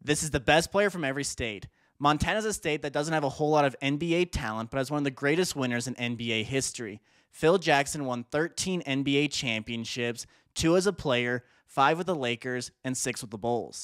This is the best player from every state. Montana's a state that doesn't have a whole lot of NBA talent, but has one of the greatest winners in NBA history. Phil Jackson won 13 NBA championships, 2 as a player, 5 with the Lakers, and 6 with the Bulls.